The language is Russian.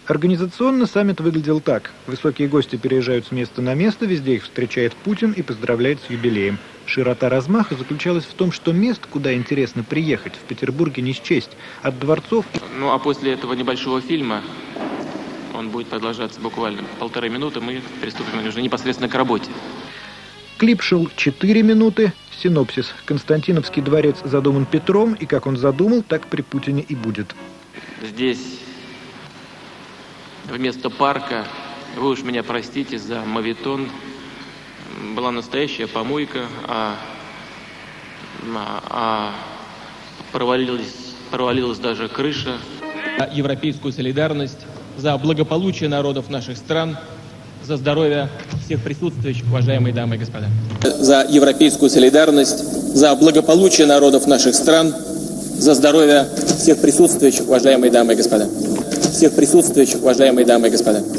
Организационно саммит выглядел так. Высокие гости переезжают с места на место, везде их встречает Путин и поздравляет с юбилеем. Широта размаха заключалась в том, что мест, куда интересно приехать, в Петербурге не счесть. От дворцов... Ну а после этого небольшого фильма, он будет продолжаться буквально 1,5 минуты, мы приступим уже непосредственно к работе. Клип шел 4 минуты. Синопсис. Константиновский дворец задуман Петром, и как он задумал, так при Путине и будет. Здесь вместо парка, вы уж меня простите за моветон, была настоящая помойка, провалилась даже крыша. Европейскую солидарность, за благополучие народов наших стран, за здоровье всех присутствующих, уважаемые дамы и господа. За европейскую солидарность, за благополучие народов наших стран, за здоровье всех присутствующих, уважаемые дамы и господа. Всех присутствующих, уважаемые дамы и господа.